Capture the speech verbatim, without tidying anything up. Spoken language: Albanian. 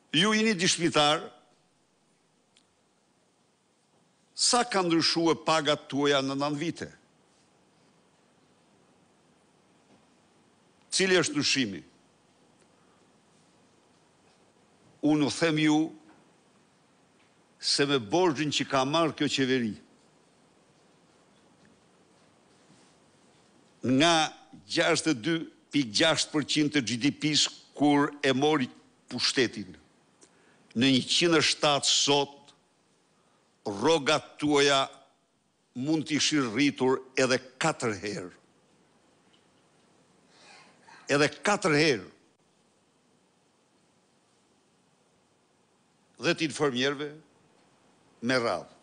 Ju jeni dishmitar, sa ka ndryshuar pagat tuaja në nëntë vite? Cili është ndryshimi? Unë u them ju se me borxhin që ka marrë kjo qeveri, nga gjashtëdhjetë e dy pikë gjashtë përqind të G D P-s kur e mori pushtetin, në njëqind e shtatë sot, rrogat tuaja mund të ishin rritur edhe katër herë. Edhe katër herë. Dhe të infermierëve me radhë.